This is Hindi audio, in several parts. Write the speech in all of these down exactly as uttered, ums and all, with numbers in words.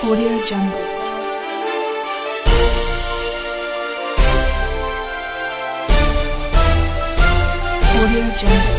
Audio Jungle. Audio Jungle.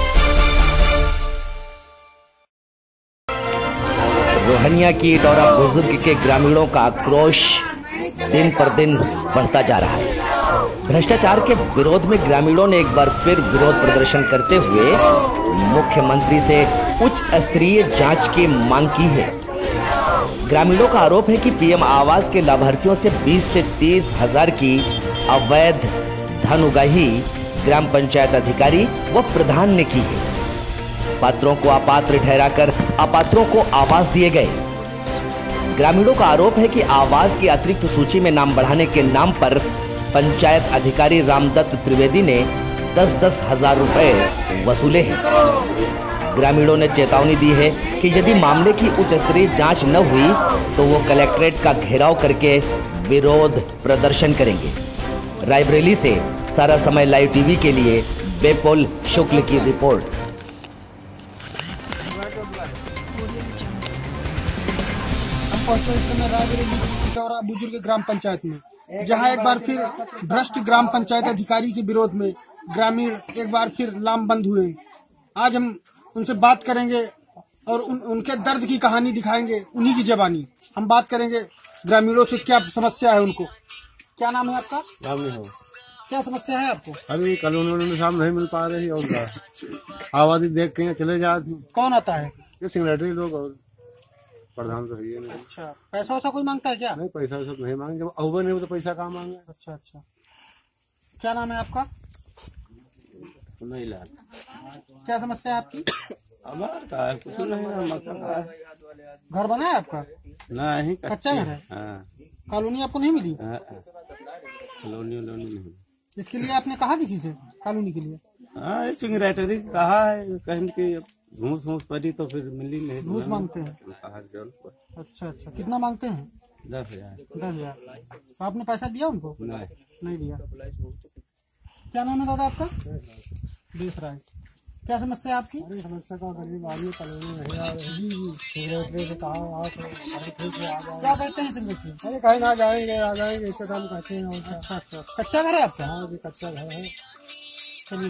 Rohania की दौरा बुजुर्ग के ग्रामीणों का आक्रोश दिन पर दिन बढ़ता जा रहा है। भ्रष्टाचार के विरोध में ग्रामीणों ने एक बार फिर विरोध प्रदर्शन करते हुए मुख्यमंत्री से उच्च स्तरीय जांच की मांग की है। ग्रामीणों का आरोप है कि पीएम आवास के लाभार्थियों से बीस से तीस हजार की अवैध धन उगाही ग्राम पंचायत अधिकारी व प्रधान ने की है। पात्रों को अपात्र ठहराकर अपात्रों को आवास दिए गए। ग्रामीणों का आरोप है कि आवास की अतिरिक्त सूची में नाम बढ़ाने के नाम पर पंचायत अधिकारी रामदत्त त्रिवेदी ने दस दस हजार रुपए वसूले हैं। ग्रामीणों ने चेतावनी दी है कि यदि मामले की उच्च स्तरीय जांच न हुई तो वो कलेक्ट्रेट का घेराव करके विरोध प्रदर्शन करेंगे। रायबरेली से सारा समय लाइव टीवी के लिए बेपुल शुक्ल की रिपोर्ट। हम पहुंचे इस समय रायबरेली की इटौरा बुजुर्ग ग्राम पंचायत में, जहां एक बार फिर भ्रष्ट ग्राम पंचायत अधिकारी के विरोध में ग्रामीण एक बार फिर लामबंद हुए। आज हम उनसे बात करेंगे और उन, उनके दर्द की कहानी दिखाएंगे, उन्हीं की जबानी। हम बात करेंगे ग्रामीणों से क्या समस्या है उनको। क्या नाम है आपका? नाम नहीं हो। क्या समस्या है आपको? अभी कॉलोनी में शाम नहीं मिल पा रही और क्या आबादी देख के चले जाते। कौन आता है? ये सेक्रेटरी लोग और प्रधान तो है ही नहीं। अच्छा, पैसा वैसा कोई मांगता है क्या? नहीं, पैसा सब नहीं मांगे। जब अवबर नहीं हो तो पैसा कहाँ मांगे। अच्छा अच्छा, क्या नाम है आपका? नहीं ला। क्या समस्या है आपकी? हमारा का है, कुछ नहीं है, मतलब का है। घर बना है आपका? नहीं, कच्चा घर है। हाँ। कॉलोनी आपको नहीं मिली? हाँ, कॉलोनी वॉलोनी नहीं। इसके लिए आपने कहा किसी से कॉलोनी के लिए? हाँ, सेक्रेटरी कहा है, कहीं की घूस घूस पड़ी तो फिर मिली नहीं। घूस मांगते हैं? अच्छा अच्छा, कितना मांगते हैं? दस हजार। दस हजार तो आपने पैसा दिया उनको? नहीं नहीं दिया। क्या नाम है दादा आपका? देश राय। क्या समस्या है आपकी? समस्या का गरीब आदमी कॉलोनी नहीं आ रही। जी जी, सेक्रेटरी से कहा आ क्या कहते हैं सेक्रेटरी? अरे कहीं ना जाएंगे, आ जाएंगे, इससे हम कहते हैं। अच्छा अच्छा, कच्चा घर है आपका? हाँ जी, कच्चा घर है। चलिए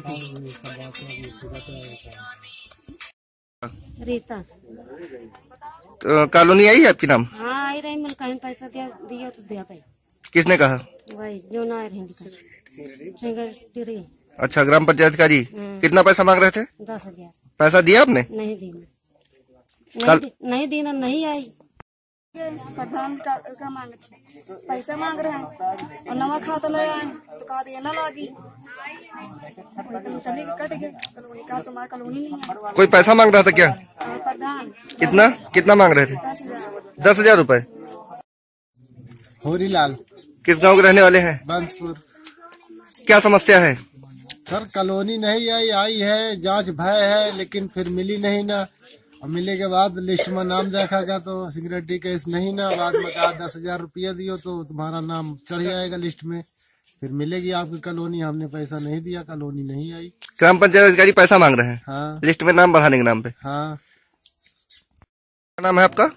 रीता। तो कॉलोनी आई है आपकी नाम? हाँ आई रही, मैंने कहीं पैसा दिया दिया तो दिया भाई। किसने कहा? वही जो ना आ रही सेक्रेटरी। अच्छा, ग्राम पंचायत अधिकारी कितना पैसा मांग रहे थे? दस हजार। पैसा दिया आपने? नहीं दी नहीं, कल... दी, नहीं दी ना, नहीं आई। प्रधान का, का मांगे थे, पैसा मांग रहे हैं और नवा खाता ले आए तो कहा दिया ना लागी, चले कट गए। कॉलोनी का तुम्हारा कॉलोनी नहीं है। कोई पैसा मांग रहा था क्या? प्रधान। कितना कितना मांग रहे थे? दस हजार। दस हजार रूपए। होरीलाल। किस गांव के रहने वाले हैं? बंसपुर। क्या समस्या है? सर कॉलोनी नहीं आई आई है, जांच भय है, लेकिन फिर मिली नहीं ना। और मिलने के बाद लिस्ट में नाम देखा गया तो सिक्योरिटी केस नहीं ना। बाद में कहा दस हजार रुपया दियो तो तुम्हारा नाम चढ़ जाएगा लिस्ट में, फिर मिलेगी आपकी कॉलोनी। हमने पैसा नहीं दिया, कॉलोनी नहीं आई। ग्राम पंचायत अधिकारी पैसा मांग रहे हैं? हाँ। लिस्ट में नाम बढ़ाने के नाम पे? हाँ। क्या नाम है आपका?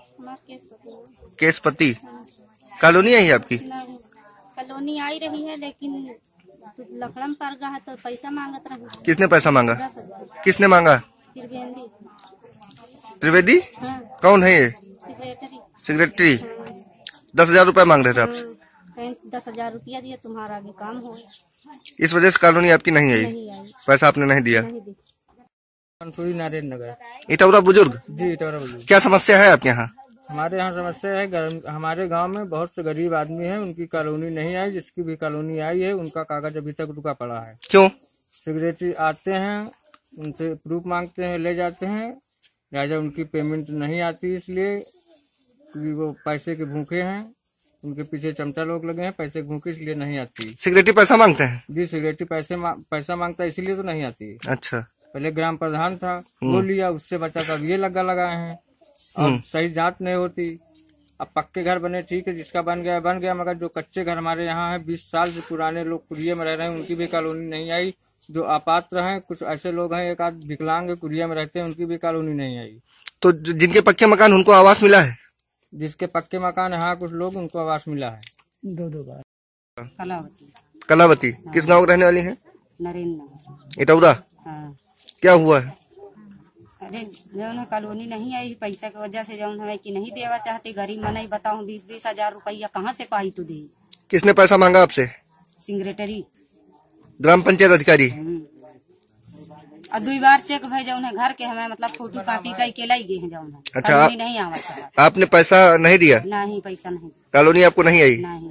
केसपति। कॉलोनी आई है आपकी? कॉलोनी आई रही है लेकिन लखड़म पर गया है तो पैसा मांगत रहे। किसने पैसा मांगा? दस हजार। किसने मांगा? त्रिवेदी। त्रिवेदी? हाँ। कौन है ये? सेक्रेटरी। सेक्रेटरी। दस हजार रूपए मांग रहे थे आपसे? कहीं दस हजार रुपया दिया, तुम्हारा आगे काम हो। इस वजह से कॉलोनी आपकी नहीं आई? नहीं आई। पैसा आपने नहीं दिया? नहीं दी। नारायण नगर। इटौरा बुजुर्ग जी, इटौरा बुजुर्ग। क्या समस्या है आपके यहाँ? हमारे यहाँ समस्या है, हमारे गांव में बहुत से गरीब आदमी हैं, उनकी कॉलोनी नहीं आई। जिसकी भी कॉलोनी आई है उनका कागज अभी तक रुका पड़ा है। क्यों? सेक्रेटरी आते हैं, उनसे प्रूफ मांगते हैं, ले जाते हैं, राजा उनकी पेमेंट नहीं आती, इसलिए क्योंकि वो पैसे के भूखे हैं, उनके पीछे चमचा लोग लगे हैं, पैसे के भूखे इसलिए नहीं आती। सेक्रेटरी पैसा मांगते हैं? जी, सेक्रेटरी पैसे मा, पैसा मांगता है, इसीलिए तो नहीं आती। अच्छा। पहले ग्राम प्रधान था, वो लिया, उससे बचा कर ये लगा लगाए हैं। अब सही जांच नहीं होती। अब पक्के घर बने ठीक है, जिसका बन गया बन गया, मगर जो कच्चे घर हमारे यहाँ है, बीस साल से पुराने लोग कुरिया में रह रहे हैं, उनकी भी कॉलोनी नहीं आई। जो अपात्र हैं, कुछ ऐसे लोग हैं, एक आध विकलांग कुरिया में रहते हैं, उनकी भी कॉलोनी नहीं आई। तो जिनके पक्के मकान उनको आवास मिला है? जिसके पक्के मकान है, हाँ कुछ लोग उनको आवास मिला है। दो दो बार। कलावती। कलावती किस गांव के रहने वाली हैं? नरेंद्र। इटौरा। हाँ। क्या हुआ है? अरे जो कॉलोनी नहीं आई पैसा की वजह से जो हमें कि नहीं देवा चाहते, गरीब मना ही बताऊँ बीस बीस हजार रुपया कहाँ से पाई तो दे। किसने पैसा मांगा आपसे? सेक्रेटरी ग्राम पंचायत अधिकारी। और दो बार चेक भाई जो घर के हमें मतलब फोटो कॉपी कई के लाई गए हैं जो अच्छा, आप, नहीं आवा चाह। आपने पैसा नहीं दिया? नहीं पैसा नहीं। कॉलोनी आपको नहीं आई? नहीं।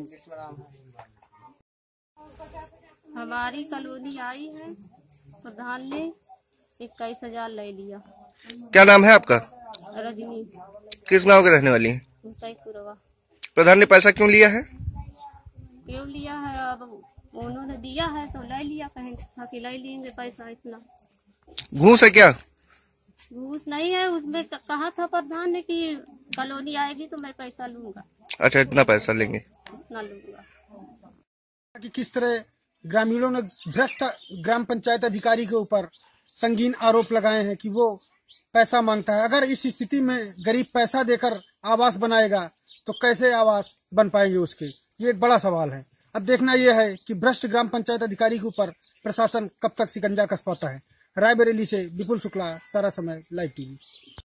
हमारी कॉलोनी आई है, प्रधान ने इक्कीस हजार ले लिया। क्या नाम है आपका? रजनी। किस गांव के रहने वाली हैं? हुसैनपुरवा। प्रधान ने पैसा क्यों लिया है? क्यों लिया है, अब उन्होंने दिया है तो ले लिया, कहें था कि ले लेंगे पैसा इतना। घूस है क्या? घूस नहीं है, उसमें कहा था प्रधान ने कि कॉलोनी आएगी तो मैं पैसा लूंगा। अच्छा, इतना पैसा लेंगे? इतना लूंगा। कि किस तरह ग्रामीणों ने भ्रष्ट ग्राम पंचायत अधिकारी के ऊपर संगीन आरोप लगाए हैं कि वो पैसा मांगता है। अगर इस स्थिति में गरीब पैसा देकर आवास बनाएगा तो कैसे आवास बन पाएंगे उसके, ये एक बड़ा सवाल है। अब देखना यह है कि भ्रष्ट ग्राम पंचायत अधिकारी के ऊपर प्रशासन कब तक शिकंजा कस पाता है। रायबरेली से विपुल शुक्ला, सारा समय लाइव टीवी।